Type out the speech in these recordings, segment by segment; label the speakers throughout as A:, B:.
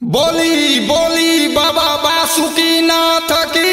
A: बोली बोली बाबा बासुकीनाथ की।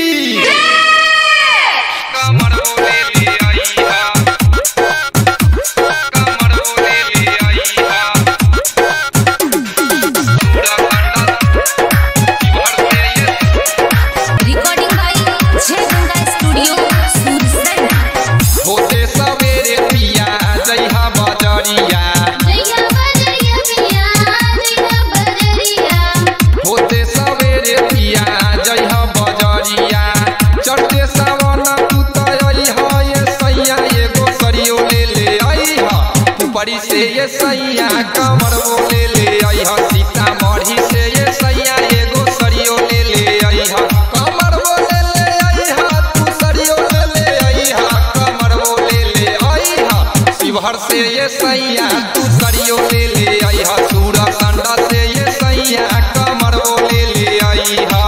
B: परी से ये सैया कमर वो ले आई हा, सीतामढ़ी से ये सैया एगो सरियो ले आई हा, कमर वो ले आई हा, तू सरियो ले आई हा, कमर वो ले आई हा, शिवहर से ये सैया तू सरियो ले आई हा, सूरसंडा से ये सैया कमर वो ले आई हा।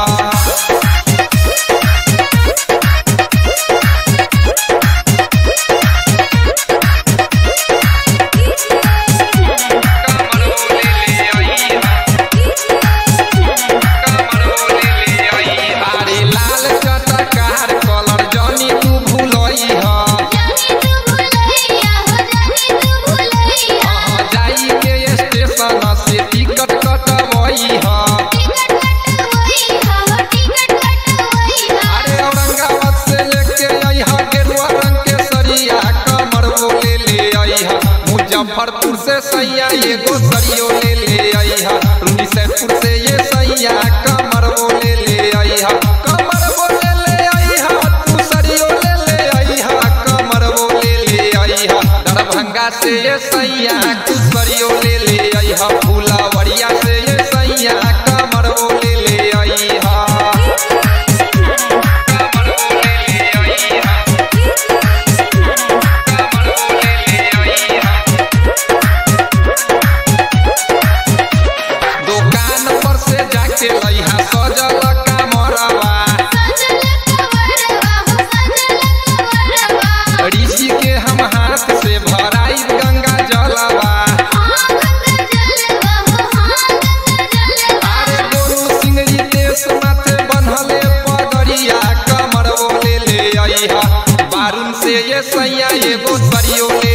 B: मुजफ्फरपुर से सैया एगो सरियो ले आई हा, रुनीसैदपुर से ये सैया कमर वो ले आई हा, कमर वो ले आई हा, तू सरियो ले आई हा, कमर वो ले आई हा, दरभंगा से ये सैया तू सरियो ले आई हा, फुलवरिया से ये सैया कमर वो ले आई हा। बारून से ये सैया एगो सरियो